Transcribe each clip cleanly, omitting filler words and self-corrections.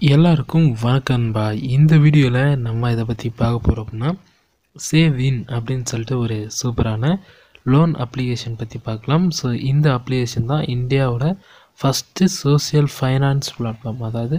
எல்லாருக்கும் வணக்கம் நண்பா. இந்த வீடியோவில் நம்ம இதை பற்றி பார்க்க போகிறோம் அப்படின்னா சேவ் இன் அப்படின்னு சொல்லிட்டு ஒரு சூப்பரான லோன் அப்ளிகேஷன் பற்றி பார்க்கலாம். ஸோ இந்த அப்ளிகேஷன் தான் இந்தியாவோட ஃபஸ்ட்டு சோசியல் ஃபைனான்ஸ் பிளாட்ஃபார்ம். அதாவது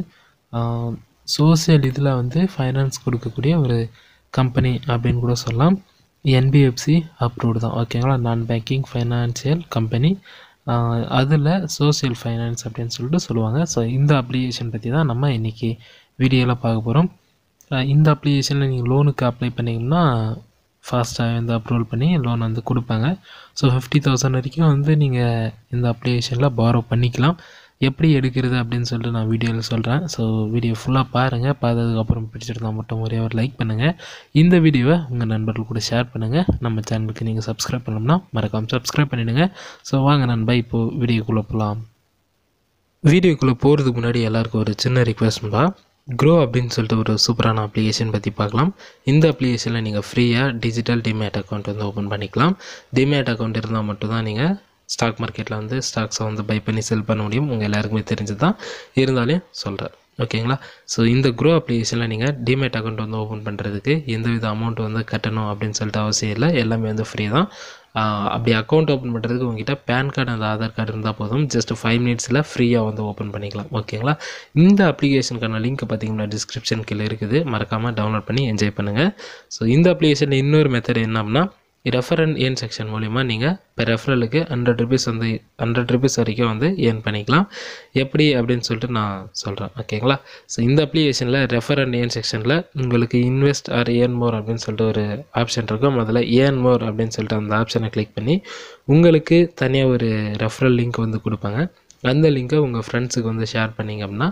சோசியல் இதில் ஃபைனான்ஸ் கொடுக்கக்கூடிய ஒரு கம்பெனி அப்படின்னு கூட சொல்லலாம். என்பிஎஃப்சி அப்ரூவ்டு தான், ஓகேங்களா. நான் பேங்கிங் ஃபைனான்சியல் கம்பெனி, அதில் சோசியல் ஃபைனான்ஸ் அப்படின்னு சொல்லிட்டு சொல்லுவாங்க. ஸோ இந்த அப்ளிகேஷன் பற்றி தான் நம்ம இன்றைக்கி வீடியோவில் பார்க்க போகிறோம். இந்த அப்ளிகேஷனில் நீங்கள் லோனுக்கு அப்ளை பண்ணிங்கன்னா ஃபாஸ்ட்டாக அப்ரூவல் பண்ணி லோன் கொடுப்பாங்க. ஸோ 50,000 வரைக்கும் நீங்கள் இந்த அப்ளிகேஷனில் பாரோ பண்ணிக்கலாம். எப்படி எடுக்கிறது அப்படின்னு சொல்லிட்டு நான் வீடியோவில் சொல்கிறேன். ஸோ வீடியோ ஃபுல்லாக பாருங்கள். பார்த்ததுக்கப்புறம் பிடிச்சிருந்தால் மட்டும் ஒரே ஒரு லைக் பண்ணுங்கள். இந்த வீடியோவை உங்கள் நண்பர்கள் கூட ஷேர் பண்ணுங்கள். நம்ம சேனலுக்கு நீங்கள் சப்ஸ்கிரைப் பண்ணோம்னா மறக்காமல் சப்ஸ்கிரைப் பண்ணிவிடுங்க. ஸோ வாங்க நண்பா, இப்போது வீடியோக்குள்ளே போகலாம். வீடியோக்குள்ளே போகிறதுக்கு முன்னாடி எல்லாருக்கும் ஒரு சின்ன ரிக்வெஸ்ட்பா, க்ரோ அப்படின்னு சொல்லிட்டு ஒரு சூப்பரான அப்ளிகேஷன் பற்றி பார்க்கலாம். இந்த அப்ளிகேஷனில் நீங்கள் ஃப்ரீயாக டிஜிட்டல் டிமேட் அக்கௌண்ட் ஓப்பன் பண்ணிக்கலாம். டிமேட் அக்கௌண்ட் இருந்தால் மட்டும்தான் நீங்கள் ஸ்டாக் மார்க்கெட்டில் ஸ்டாக்ஸை பை பண்ணி செல் பண்ண முடியும். உங்கள் எல்லாருக்குமே தெரிஞ்சு தான், இருந்தாலும் சொல்கிறேன், ஓகேங்களா. ஸோ இந்த க்ரோ அப்ளிகேஷனில் நீங்கள் டிமேட் அக்கௌண்ட் ஓப்பன் பண்ணுறதுக்கு எந்தவித அமௌண்ட் கட்டணும் அப்படின்னு சொல்லிட்டு அவசியம் இல்லை. எல்லாமே ஃப்ரீ தான். அப்படி அக்கௌண்ட் ஓப்பன் பண்ணுறதுக்கு உங்ககிட்ட பேன் கார்டு அந்த ஆதார் கார்டு இருந்தால் போதும். ஜஸ்ட் 5 மினிட்ஸில் ஃப்ரீயாக ஓப்பன் பண்ணிக்கலாம், ஓகேங்களா. இந்த அப்ளிகேஷனுக்கான லிங்க் பார்த்தீங்கன்னா டிஸ்கிரிப்ஷன் கீழே இருக்குது. மறக்காமல் டவுன்லோட் பண்ணி என்ஜாய் பண்ணுங்கள். ஸோ இந்த அப்ளிகேஷனில் இன்னொரு மெத்தட் என்ன அப்படின்னா, ரெஃபர் அண்ட் ஏர்ன் செக்ஷன் மூலிமா நீங்கள் இப்போ ரெஃபரலுக்கு 100 ருபீஸ் 100 ருபீஸ் வரைக்கும் ஏர்ன் பண்ணிக்கலாம். எப்படி அப்படின்னு சொல்லிட்டு நான் சொல்கிறேன், ஓகேங்களா. ஸோ இந்த அப்ளிகேஷனில் ரெஃபர் அண்ட் ஏர்ன் செக்ஷனில் உங்களுக்கு இன்வெஸ்ட் ஆர் ஏர்ன் மோர் அப்படின்னு சொல்லிட்டு ஒரு ஆப்ஷன் இருக்கும். அதில் ஏர்ன் மோர் அப்படின்னு சொல்லிட்டு அந்த ஆப்ஷனை கிளிக் பண்ணி உங்களுக்கு தனியாக ஒரு ரெஃபரல் லிங்க் கொடுப்பாங்க. அந்த லிங்க்கை உங்கள் ஃப்ரெண்ட்ஸுக்கு ஷேர் பண்ணிங்க அப்படின்னா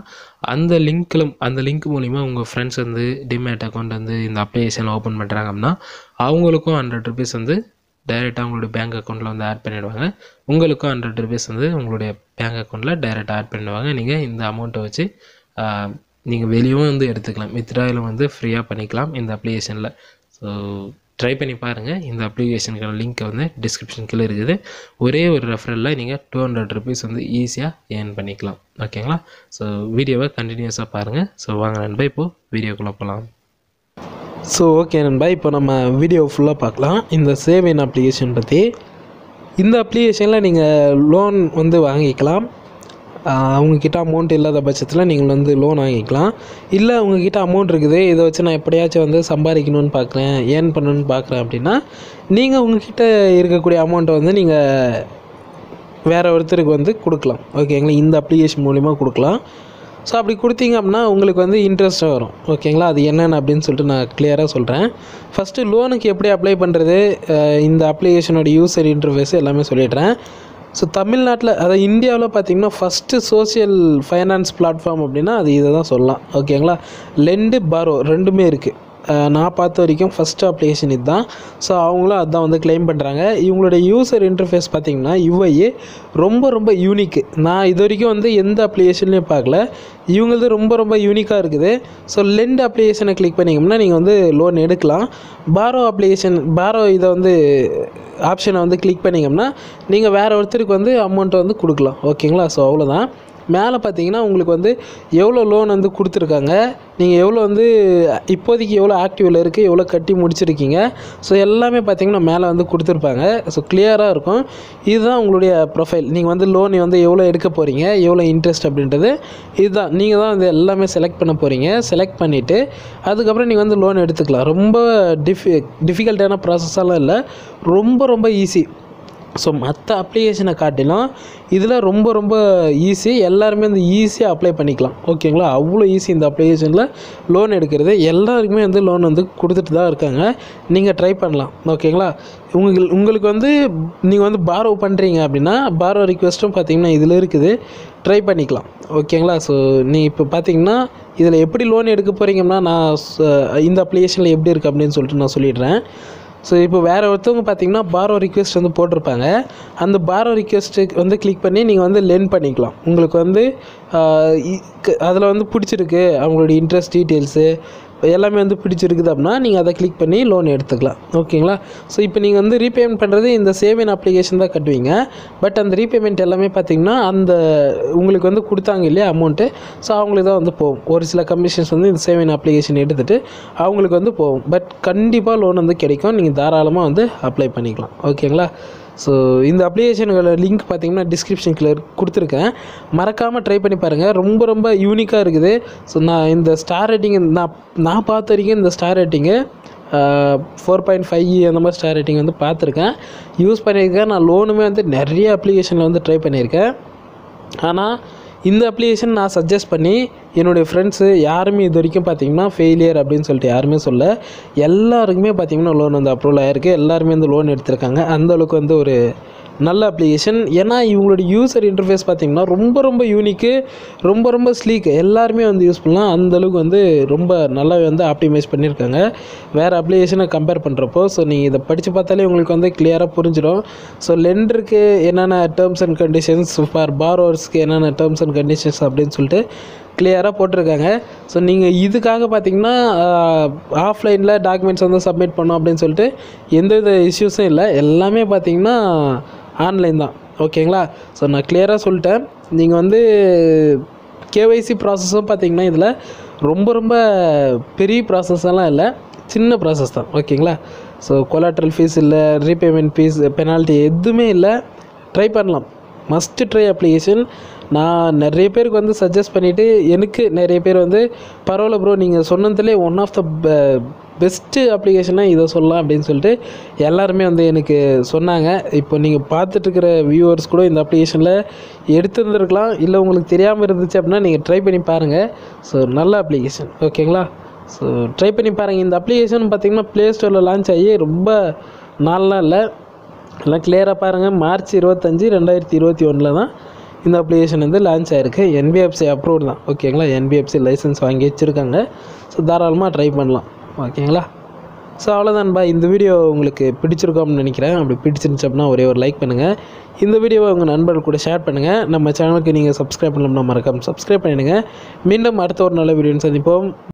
அந்த லிங்க் மூலிமா உங்கள் ஃப்ரெண்ட்ஸ் டிமேட் அக்கௌண்ட் இந்த அப்ளிகேஷனில் ஓப்பன் பண்ணுறாங்க அப்படின்னா அவங்களுக்கும் 100 ருபீஸ் டைரெக்டாக உங்களுடைய பேங்க் அக்கௌண்ட்டில் ஆட் பண்ணிவிடுவாங்க. உங்களுக்கும் 100 ருபீஸ் உங்களுடைய பேங்க் அக்கௌண்ட்டில் டைரெக்டாக ஆட் பண்ணிடுவாங்க. நீங்கள் இந்த அமௌண்ட்டை வச்சு நீங்கள் வெளியவும் எடுத்துக்கலாம். வித்ட்ராயிலும் ஃப்ரீயாக பண்ணிக்கலாம் இந்த அப்ளிகேஷனில். ஸோ ட்ரை பண்ணி பாருங்கள். இந்த அப்ளிகேஷனுக்கான லிங்க்கை டிஸ்கிரிப்ஷன் கீழே இருக்குது. ஒரே ஒரு ரெஃபரலில் நீங்கள் 200 ருபீஸ் ஈஸியாக ஏர்ன் பண்ணிக்கலாம், ஓகேங்களா. ஸோ வீடியோவை கண்டினியூஸாக பாருங்கள். ஸோ வாங்க நண்பா, இப்போது வீடியோக்குள்ளே போகலாம். ஸோ ஓகே நண்பா, இப்போ நம்ம வீடியோ ஃபுல்லாக பார்க்கலாம் இந்த சேவ் இன் அப்ளிகேஷன் பற்றி. இந்த அப்ளிகேஷனில் நீங்கள் லோன் வாங்கிக்கலாம். அவங்கக்கிட்ட அமௌண்ட் இல்லாத பட்சத்தில் நீங்கள் லோன் வாங்கிக்கலாம். இல்லை உங்ககிட்ட அமௌண்ட் இருக்குது, இதை வச்சு நான் எப்படியாச்சும் சம்பாதிக்கணும்னு பார்க்குறேன், ஏர்ன் பண்ணணுன்னு பார்க்குறேன் அப்படின்னா நீங்கள் உங்ககிட்ட இருக்கக்கூடிய அமௌண்ட்டை நீங்கள் வேறு ஒருத்தருக்கு கொடுக்கலாம், ஓகேங்களா. இந்த அப்ளிகேஷன் மூலிமா கொடுக்கலாம். ஸோ அப்படி கொடுத்தீங்க அப்படின்னா உங்களுக்கு இன்ட்ரெஸ்ட்டாக வரும், ஓகேங்களா. அது என்னென்னு அப்படின்னு சொல்லிட்டு நான் கிளியராக சொல்கிறேன். ஃபஸ்ட்டு லோனுக்கு எப்படி அப்ளை பண்ணுறது, இந்த அப்ளிகேஷனோட யூசர் இன்டர்ஃபேஸ் எல்லாமே சொல்லிடுறேன். ஸோ தமிழ்நாட்டில், அதாவது இந்தியாவில் பார்த்திங்கன்னா ஃபஸ்ட்டு சோசியல் ஃபைனான்ஸ் பிளாட்ஃபார்ம் அப்படின்னா அது இதை தான் சொல்லலாம், ஓகேங்களா. லெண்டு பாரோ ரெண்டுமே இருக்குது. நான் பார்த்த வரைக்கும் ஃபஸ்ட்டு அப்ளிகேஷன் இது தான். ஸோ அவங்களும் அதுதான் கிளைம் பண்ணுறாங்க. இவங்களுடைய யூசர் இன்டர்ஃபேஸ் பார்த்திங்கன்னா யூஐஏ ரொம்ப ரொம்ப யூனிக்கு. நான் இது வரைக்கும் எந்த அப்ளிகேஷன்லேயும் பார்க்கல. இவங்களது ரொம்ப ரொம்ப யூனிக்காக இருக்குது. ஸோ லெண்ட் அப்ளிகேஷனை கிளிக் பண்ணிங்கன்னா நீங்கள் லோன் எடுக்கலாம். பாரோ அப்ளிகேஷன், பாரோ இதை ஆப்ஷனை கிளிக் பண்ணிங்கன்னா நீங்கள் வேறு ஒருத்தருக்கு அமௌண்ட்டை கொடுக்கலாம், ஓகேங்களா. ஸோ அவ்வளோதான். மேலே பார்த்தீங்கன்னா உங்களுக்கு எவ்வளோ லோன் கொடுத்துருக்காங்க, நீங்கள் எவ்வளோ இப்போதைக்கு எவ்வளோ ஆக்டிவில் இருக்குது, எவ்வளோ கட்டி முடிச்சிருக்கீங்க. ஸோ எல்லாமே பார்த்தீங்கன்னா மேலே கொடுத்துருப்பாங்க. ஸோ கிளியராக இருக்கும். இதுதான் உங்களுடைய ப்ரொஃபைல். நீங்கள் லோன் எவ்வளோ எடுக்க போகிறீங்க, எவ்வளோ இன்ட்ரெஸ்ட் அப்படின்றது இதுதான். நீங்கள் தான் எல்லாமே செலக்ட் பண்ண போகிறீங்க. செலக்ட் பண்ணிவிட்டு அதுக்கப்புறம் நீங்கள் லோன் எடுத்துக்கலாம். ரொம்ப டிஃபிகல்ட்டான ப்ராசஸெல்லாம் இல்லை, ரொம்ப ரொம்ப ஈஸி. ஸோ மற்ற அப்ளிகேஷனை காட்டிலும் இதில் ரொம்ப ரொம்ப ஈஸி. எல்லாருமே ஈஸியாக அப்ளை பண்ணிக்கலாம், ஓகேங்களா. அவ்வளோ ஈஸி இந்த அப்ளிகேஷனில் லோன் எடுக்கிறது. எல்லாருக்குமே லோன் கொடுத்துட்டு தான் இருக்காங்க. நீங்கள் ட்ரை பண்ணலாம், ஓகேங்களா. உங்களுக்கு நீங்கள் பாரோ பண்ணுறீங்க அப்படின்னா பாரோ ரிக்வெஸ்ட்டும் பார்த்தீங்கன்னா இதில் இருக்குது, ட்ரை பண்ணிக்கலாம், ஓகேங்களா. ஸோ நீ இப்போ பார்த்தீங்கன்னா இதில் எப்படி லோன் எடுக்க போகிறீங்கன்னா நான் இந்த அப்ளிகேஷனில் எப்படி இருக்குது அப்படின்னு சொல்லிட்டு நான் சொல்லிடுறேன். ஸோ இப்போ வேறு ஒருத்தவங்க பார்த்தீங்கன்னா பாரோ ரிக்வெஸ்ட் போட்டிருப்பாங்க. அந்த பாரோ ரிக்வெஸ்ட்டுக்கு கிளிக் பண்ணி நீங்கள் லென் பண்ணிக்கலாம். உங்களுக்கு அதில் பிடிச்சிருக்கு அவங்களுடைய இன்ட்ரெஸ்ட் டீட்டெயில்ஸு, எல்லாமே வந்து பிடிச்சிருக்குது அப்படின்னா நீங்கள் அதை கிளிக் பண்ணி லோன் எடுத்துக்கலாம். ஓகேங்களா? ஸோ இப்போ நீங்கள் வந்து ரீபேமெண்ட் பண்ணுறது இந்த சேவின் அப்ளிகேஷன் தான் கட்டுவீங்க. பட் அந்த ரீபேமெண்ட் எல்லாமே பார்த்திங்கன்னா அந்த உங்களுக்கு வந்து கொடுத்தாங்க இல்லையா அமௌண்ட்டு, ஸோ அவங்களுக்கு தான் வந்து போகும். ஒரு சில கமிஷன்ஸ் வந்து இந்த சேவின் அப்ளிகேஷன் எடுத்துகிட்டு அவங்களுக்கு வந்து போகும். பட் கண்டிப்பாக லோன் வந்து கிடைக்கும். நீங்கள் தாராளமாக வந்து அப்ளை பண்ணிக்கலாம். ஓகேங்களா? ஸோ இந்த அப்ளிகேஷனோட லிங்க் பார்த்தீங்கன்னா டிஸ்கிரிப்ஷனுக்குள்ள கொடுத்துருக்கேன். மறக்காமல் ட்ரை பண்ணி பாருங்கள். ரொம்ப ரொம்ப யூனிக்காக இருக்குது. ஸோ நான் இந்த ஸ்டார் ரேட்டிங் நான் பார்த்த வரைக்கும் இந்த ஸ்டார் ரேட்டிங்கு 4.5 அந்த மாதிரி ஸ்டார் ரேட்டிங் வந்து பார்த்துருக்கேன், யூஸ் பண்ணியிருக்கேன். நான் லோனுமே வந்து நிறைய அப்ளிகேஷனில் வந்து ட்ரை பண்ணியிருக்கேன். ஆனால் இந்த அப்ளிகேஷன் நான் சஜஸ்ட் பண்ணி என்னுடைய ஃப்ரெண்ட்ஸு யாருமே இது வரைக்கும் பார்த்திங்கன்னா ஃபெயிலியர் அப்படின்னு சொல்லிட்டு யாருமே சொல்ல, எல்லாருக்குமே பார்த்திங்கன்னா லோன் வந்து அப்ரூவல் ஆகிருக்கு. எல்லாருமே வந்து லோன் எடுத்திருக்காங்க. அந்தளவுக்கு வந்து ஒரு நல்ல அப்ளிகேஷன். ஏன்னா இவங்களோட யூசர் இன்டர்ஃபேஸ் பார்த்திங்கன்னா ரொம்ப ரொம்ப யூனிக்கு, ரொம்ப ரொம்ப ஸ்லீக். எல்லாருமே வந்து யூஸ் பண்ணலாம். அந்தளவுக்கு வந்து ரொம்ப நல்லா வந்து ஆப்டிமைஸ் பண்ணியிருக்காங்க வேறு அப்ளிகேஷனை கம்பேர் பண்ணுறப்போ. ஸோ நீங்கள் இதை படித்து பார்த்தாலே உங்களுக்கு வந்து கிளியராக புரிஞ்சிடும். ஸோ லெண்டருக்கு என்னென்ன டேர்ம்ஸ் அண்ட் கண்டிஷன்ஸ், ஃபார் பாரோவர்ஸ்க்கு என்னென்ன டேர்ம்ஸ் அண்ட் கண்டிஷன்ஸ் அப்படின்னு சொல்லிட்டு கிளியராக போட்டிருக்காங்க. ஸோ நீங்கள் இதுக்காக பார்த்திங்கன்னா ஆஃப்லைனில் டாக்குமெண்ட்ஸ் வந்து சப்மிட் பண்ணோம் அப்படின்னு சொல்லிட்டு எந்தவித இஷ்யூஸும் இல்லை. எல்லாமே பார்த்திங்கன்னா ஆன்லைன் தான். ஓகேங்களா? ஸோ நான் கிளியராக சொல்லிட்டேன். நீங்கள் வந்து கேஒய்சி ப்ராசஸும் பார்த்திங்கன்னா இதில் ரொம்ப ரொம்ப பெரிய ப்ராசஸ்ஸெல்லாம் இல்லை, சின்ன ப்ராசஸ் தான். ஓகேங்களா? ஸோ கொலாட்ரல் ஃபீஸ் இல்லை, ரீபேமெண்ட் ஃபீஸ், பெனால்ட்டி எதுவுமே இல்லை. ட்ரை பண்ணலாம். Must try application. நான் நிறைய பேருக்கு வந்து சஜஸ்ட் பண்ணிவிட்டு எனக்கு நிறைய பேர் வந்து பரவாயில்ல ப்ரோ நீங்கள் சொன்னதுலேயே ஒன் ஆஃப் த பெஸ்ட்டு அப்ளிகேஷனாக இதை சொல்லலாம் அப்படின்னு சொல்லிட்டு எல்லாருமே வந்து எனக்கு சொன்னாங்க. இப்போ நீங்கள் பார்த்துட்ருக்கிற வியூவர்ஸ் கூட இந்த அப்ளிகேஷனில் எடுத்துருந்துருக்கலாம். இல்லை உங்களுக்கு தெரியாமல் இருந்துச்சு அப்படின்னா நீங்கள் ட்ரை பண்ணி பாருங்கள். ஸோ நல்ல அப்ளிகேஷன். ஓகேங்களா? ஸோ ட்ரை பண்ணி பாருங்கள். இந்த அப்ளிகேஷன் பார்த்திங்கன்னா ப்ளே ஸ்டோரில் லான்ச் ஆகி ரொம்ப நாள்லாம் இல்லை, எல்லாம் கிளியராக பாருங்கள். மார்ச் 25, 2021 தான் இந்த அப்ளிகேஷன் வந்து லான்ச் ஆகிருக்கு. என்பிஎஃப்சி அப்ரூவ்டு தான். ஓகேங்களா? என்பிஎஃப்சி லைசன்ஸ் வாங்கி வச்சுருக்காங்க. ஸோ தாராளமாக ட்ரை பண்ணலாம். ஓகேங்களா? ஸோ அவ்வளோதான்பா. இந்த வீடியோ உங்களுக்கு பிடிச்சிருக்கோம்னு நினைக்கிறேன். அப்படி பிடிச்சிருந்துச்சு அப்படின்னா ஒரே ஒரு லைக் பண்ணுங்கள். இந்த வீடியோவை உங்கள் நண்பர்கள் கூட ஷேர் பண்ணுங்கள். நம்ம சேனலுக்கு நீங்கள் சப்ஸ்கிரைப் பண்ணணும்னா மறக்காமல் சப்ஸ்கிரைப் பண்ணிடுங்க. மீண்டும் அடுத்த ஒரு நல்ல வீடியோன்னு சந்திப்போம்.